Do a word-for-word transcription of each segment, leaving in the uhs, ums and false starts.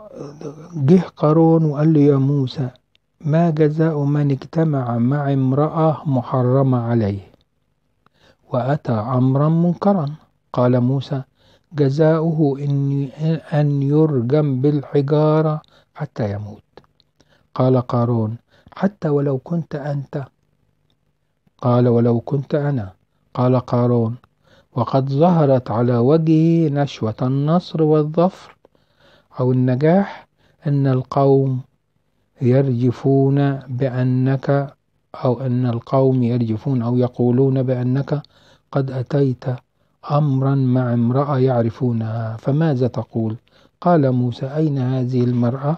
جه قارون وقال له يا موسى ما جزاء من اجتمع مع امرأة محرمة عليه وأتى أمرا منكرا؟ قال موسى جزاؤه إن, أن يرجم بالحجارة حتى يموت. قال قارون حتى ولو كنت أنت؟ قال ولو كنت أنا. قال قارون وقد ظهرت على وجهه نشوة النصر والظفر أو النجاح أن القوم يرجفون بأنك أو أن القوم يرجفون أو يقولون بأنك قد أتيت أمرا مع امرأة يعرفونها، فماذا تقول؟ قال موسى أين هذه المرأة؟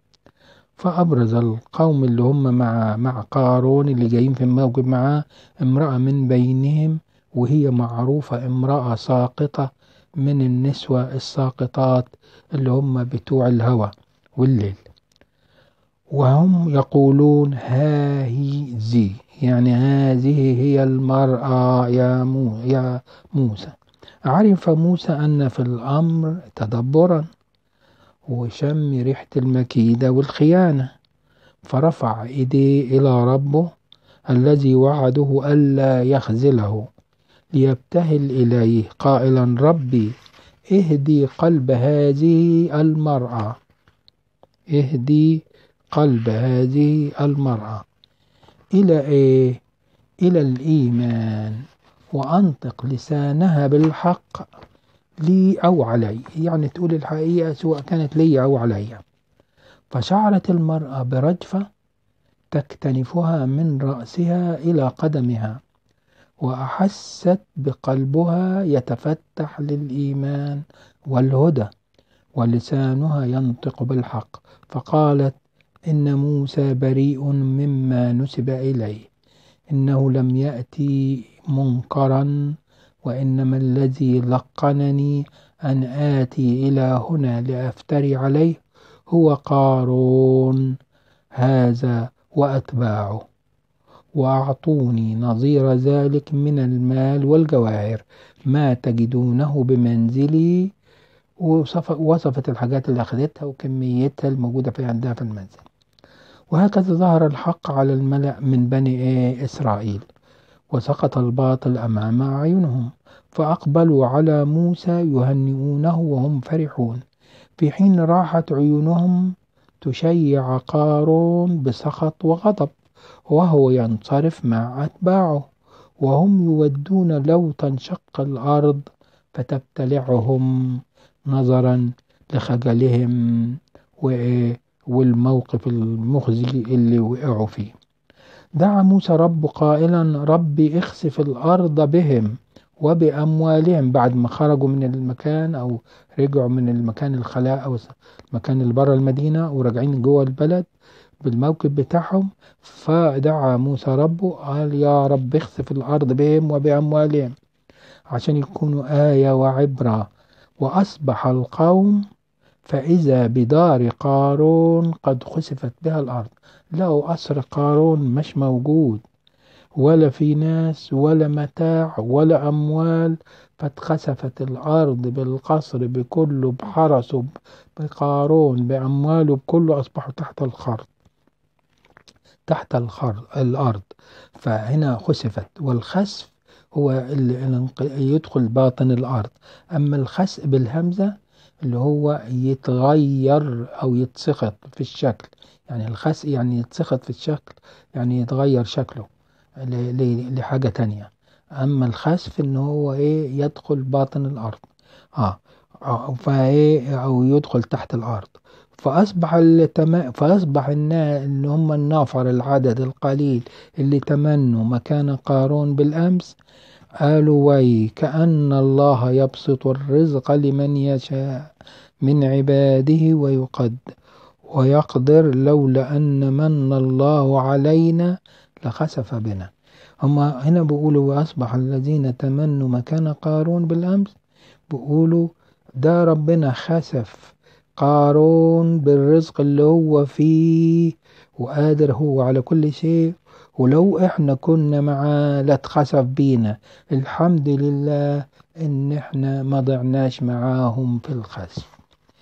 فأبرز القوم اللي هم مع مع قارون اللي جايين في الموقف معاه امرأة من بينهم، وهي معروفة امرأة ساقطة من النسوة الساقطات اللي هم بتوع الهوى والليل، وهم يقولون هذه يعني هذه هي المرأة يا, مو يا موسى. عرف موسى أن في الأمر تدبرا وشم ريحة المكيدة والخيانة، فرفع إيديه إلى ربه الذي وعده ألا يخذله ليبتهل إليه قائلا ربي اهدي قلب هذه المرأة اهدي قلب هذه المرأة إلى إيه؟ إلى الإيمان وأنطق لسانها بالحق لي أو علي، يعني تقول الحقيقة سواء كانت لي أو علي. فشعرت المرأة برجفة تكتنفها من رأسها إلى قدمها، وأحست بقلبها يتفتح للإيمان والهدى ولسانها ينطق بالحق، فقالت إن موسى بريء مما نسب إليه، إنه لم يأتي منكرا، وإنما الذي لقنني أن آتي إلى هنا لأفتري عليه هو قارون هذا وأتباعه، وأعطوني نظير ذلك من المال والجواهر ما تجدونه بمنزلي، ووصفت الحاجات اللي أخذتها وكميتها الموجودة في عندها في المنزل. وهكذا ظهر الحق على الملأ من بني إسرائيل، وسقط الباطل أمام أعينهم، فأقبلوا على موسى يهنئونه وهم فرحون، في حين راحت عيونهم تشيع قارون بسخط وغضب وهو ينصرف مع أتباعه، وهم يودون لو تنشق الأرض فتبتلعهم نظرا لخجلهم والموقف المخزي اللي وقعوا فيه. دعا موسى رب قائلا ربي اخسف الأرض بهم وبأموالهم، بعد ما خرجوا من المكان أو رجعوا من المكان الخلاء أو المكان اللي بره المدينة وراجعين جوه البلد بالموقف بتاعهم. فدعا موسى ربه قال يا رب اخسف الأرض بهم وبأموالهم عشان يكونوا آية وعبرة. وأصبح القوم فإذا بدار قارون قد خسفت بها الأرض، لقوا قصر قارون مش موجود ولا في ناس ولا متاع ولا أموال، فاتخسفت الأرض بالقصر بكله بحرسه بقارون بأمواله بكله، أصبحوا تحت الخرد تحت الخرد الأرض. فهنا خسفت، والخسف هو اللي يدخل باطن الأرض، أما الخسف بالهمزة اللي هو يتغير أو يتسخط في الشكل، يعني الخسف يعني يتسخط في الشكل يعني يتغير شكله لحاجة تانية، أما الخسف إن هو إيه يدخل باطن الأرض آه فإيه أو يدخل تحت الأرض. فأصبح التم... فأصبح النا... اللي هم النافر العدد القليل اللي تمنوا مكان قارون بالأمس قالوا وي كأن الله يبسط الرزق لمن يشاء من عباده ويقد ويقدر لولا أن من الله علينا لخسف بنا. هما هنا بيقولوا وأصبح الذين تمنوا مكان قارون بالأمس بيقولوا ده ربنا خسف قارون بالرزق اللي هو فيه وقادر هو على كل شيء، ولو احنا كنا معاه لاتخسف بينا، الحمد لله ان احنا ما ضعناش معاهم في الخسف.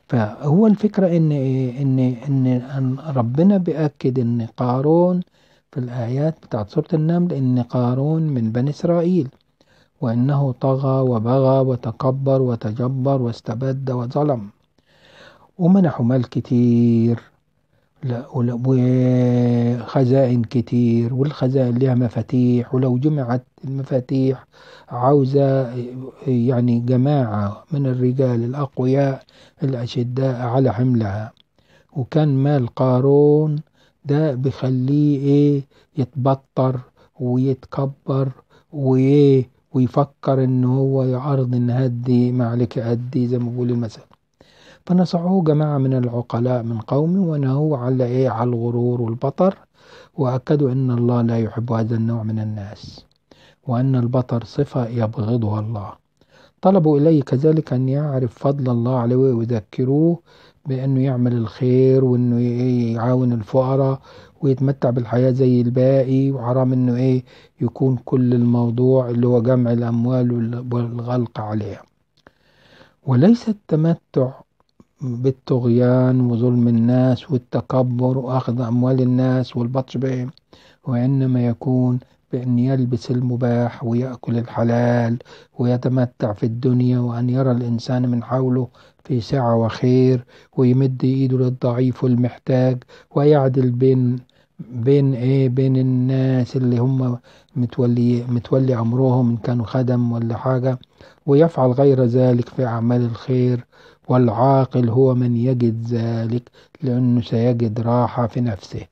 فهو الفكرة إن إيه؟ إن إن إن ربنا بيأكد إن قارون في الآيات بتاعت سورة النمل إن قارون من بني إسرائيل، وإنه طغى وبغى وتكبر وتجبر واستبد وظلم، ومنحوا مال كتير، لا ولا- وخزائن كتير، والخزائن لها مفاتيح، ولو جمعت المفاتيح عاوزة يعني جماعة من الرجال الأقوياء الأشداء على حملها. وكان مال قارون ده بيخليه ايه يتبطر ويتكبر وايه ويفكر ان هو يعرض ان هدي ما عليك ادي زي ما بيقول المثل. فنصحوه جماعة من العقلاء من قومه ونهوه على ايه على الغرور والبطر، واكدوا ان الله لا يحب هذا النوع من الناس، وان البطر صفة يبغضها الله. طلبوا إليه كذلك أن يعرف فضل الله عليه ويذكروه بأنه يعمل الخير وأنه يعاون الفقراء ويتمتع بالحياة زي الباقي، وحرام أنه إيه يكون كل الموضوع اللي هو جمع الأموال والغلق عليها. وليس التمتع بالطغيان وظلم الناس والتكبر وأخذ أموال الناس والبطش بهم، وإنما يكون بأن يلبس المباح ويأكل الحلال ويتمتع في الدنيا، وأن يرى الإنسان من حوله في سعة وخير ويمد إيده للضعيف والمحتاج، ويعدل بين بين إيه بين الناس اللي هم متولي متولي أمرهم إن كانوا خدم ولا حاجة، ويفعل غير ذلك في أعمال الخير. والعاقل هو من يجد ذلك، لأنه سيجد راحة في نفسه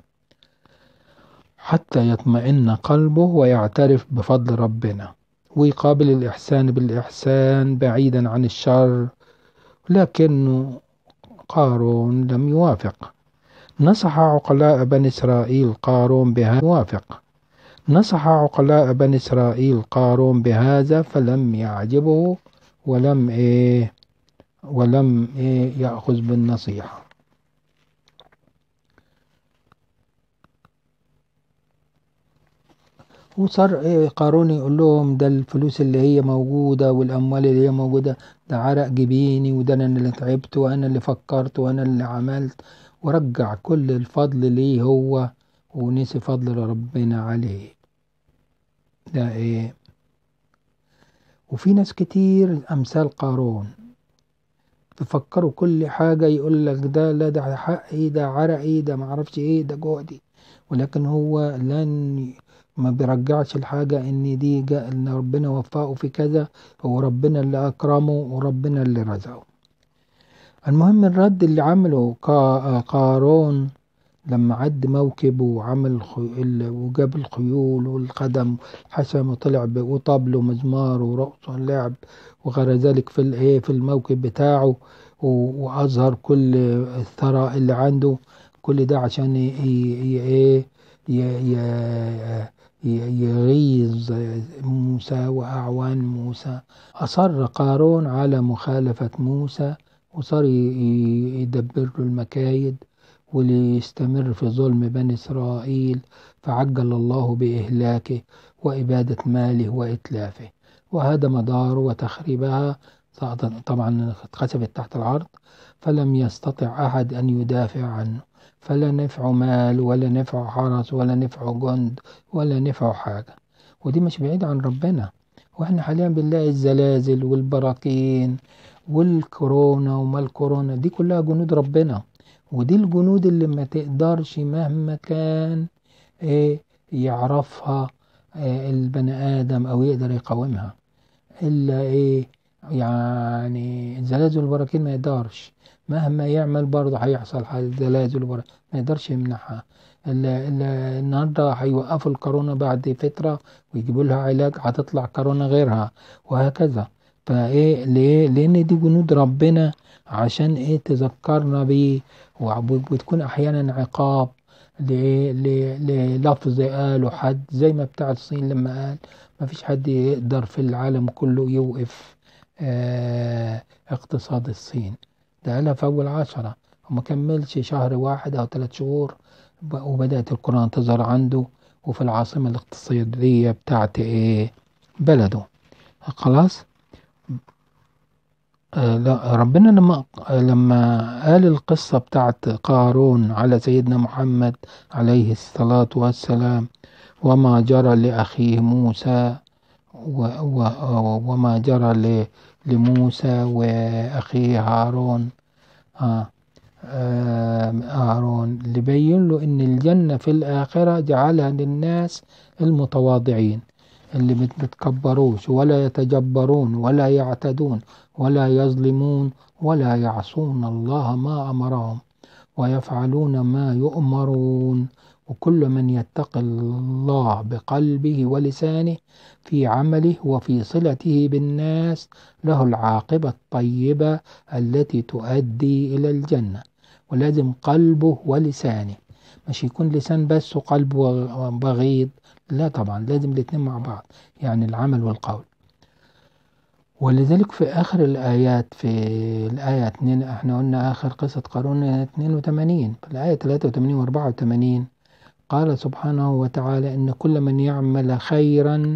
حتى يطمئن قلبه ويعترف بفضل ربنا، ويقابل الإحسان بالإحسان بعيدا عن الشر. لكنه قارون لم يوافق. نصح عقلاء بني إسرائيل قارون بهذا يوافق نصح عقلاء بني إسرائيل قارون بهذا فلم يعجبه، ولم إيه ولم إيه يأخذ بالنصيحة. وصار إيه قارون يقول لهم ده الفلوس اللي هي موجودة والأموال اللي هي موجودة ده عرق جبيني، وده أنا اللي تعبت وأنا اللي فكرت وأنا اللي عملت، ورجع كل الفضل ليه هو ونسي فضل ربنا عليه. ده إيه وفي ناس كتير أمثال قارون تفكروا كل حاجة يقول لك ده لا ده حقي ده عرقي ده معرفش ايه ده جهدي، ولكن هو لن ما بيرجعش الحاجة ان دي جاء ان ربنا وفقه في كذا، هو ربنا اللي اكرمه وربنا اللي رزقه. المهم الرد اللي عمله قا- قارون لما عد موكب وعمل خي... ال- وجاب الخيول والخدم حسم وطلع ب- وطبل ومزمار ورقص ولعب وغير ذلك في الايه في الموكب بتاعه، و- واظهر كل الثراء اللي عنده، كل ده عشان ي- ي- ايه ي- ي- ي- يغيظ موسى وأعوان موسى. أصر قارون على مخالفة موسى، وصار ي- ي- يدبر له المكايد وليستمر في ظلم بني إسرائيل، فعجل الله بإهلاكه وإبادة ماله وإتلافه، وهذا مدار وتخريبها طبعا اتخسفت تحت العرض، فلم يستطع أحد أن يدافع عنه، فلا نفع مال ولا نفع حرس ولا نفع جند ولا نفع حاجة. ودي مش بعيد عن ربنا، واحنا حاليا بنلاقي الزلازل والبراكين والكورونا وما الكورونا دي كلها جنود ربنا، ودي الجنود اللي ما تقدرش مهما كان ايه يعرفها إيه البني آدم أو يقدر يقاومها إلا ايه يعني الزلازل والبراكين ما يقدرش مهما يعمل، برضه هيحصل حاجة زلازل وبراكين ما يقدرش يمنعها. ال- ال- النهارده هيوقفوا الكورونا بعد فترة ويجيبوا لها علاج هتطلع كورونا غيرها وهكذا. فايه ليه؟ لأن دي جنود ربنا عشان ايه تذكرنا بيه، وعب- وتكون احيانا عقاب ل- ل- للفظ قاله حد زي ما بتاع الصين لما قال ما فيش حد يقدر في العالم كله يوقف آه اقتصاد الصين. ده قالها في أول عشرة وما كملش شهر واحد أو ثلاث شهور ب- وبدأت الكورونا تظهر عنده وفي العاصمة الاقتصادية بتاعت إيه بلده. خلاص آه لا، ربنا لما لما قال القصة بتاعت قارون على سيدنا محمد عليه الصلاة والسلام، وما جرى لأخيه موسى و و وما جرى ل- لموسى وأخيه هارون. آه آه هارون اللي بين له إن الجنة في الآخرة جعلها للناس المتواضعين، اللي ما بيتكبروش ولا يتجبرون ولا يعتدون ولا يظلمون ولا يعصون الله ما أمرهم ويفعلون ما يؤمرون. وكل من يتقي الله بقلبه ولسانه في عمله وفي صلته بالناس له العاقبة الطيبة التي تؤدي إلى الجنة. ولازم قلبه ولسانه، مش يكون لسان بس وقلبه بغيض، لا طبعا لازم الاتنين مع بعض، يعني العمل والقول. ولذلك في آخر الآيات، في الآية اتنين، احنا قلنا آخر قصة قارون اتنين وتمانين، في الآية تلاتة وتمانين و اربعة وتمانين قال سبحانه وتعالى إن كل من يعمل خيرا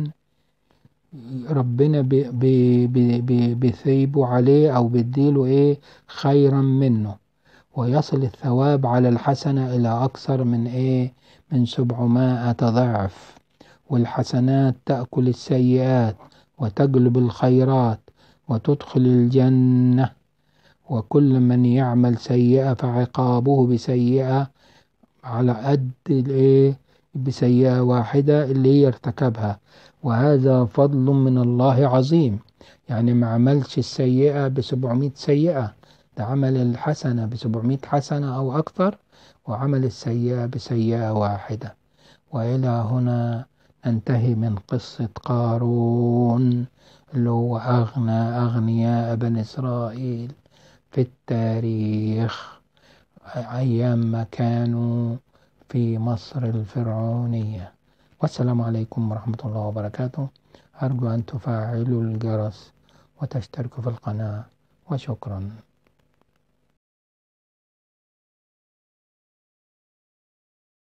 ربنا بي بي بي بي بيثيبه عليه أو بيديله إيه خيرا منه، ويصل الثواب على الحسنة إلى أكثر من إيه من سبعمائة ضعف. والحسنات تأكل السيئات وتجلب الخيرات وتدخل الجنة. وكل من يعمل سيئة فعقابه بسيئة على قد الإيه بسيئة واحدة اللي هي ارتكبها، وهذا فضل من الله عظيم. يعني ما عملش السيئة بسبعمائة سيئة، ده عمل الحسنة بسبعمائة حسنة أو أكثر، وعمل السيئة بسيئة واحدة. وإلى هنا ننتهي من قصة قارون اللي هو أغنى أغنياء بني إسرائيل في التاريخ، أيام ما كانوا في مصر الفرعونية. والسلام عليكم ورحمة الله وبركاته. أرجو أن تفعلوا الجرس وتشتركوا في القناة، وشكرا.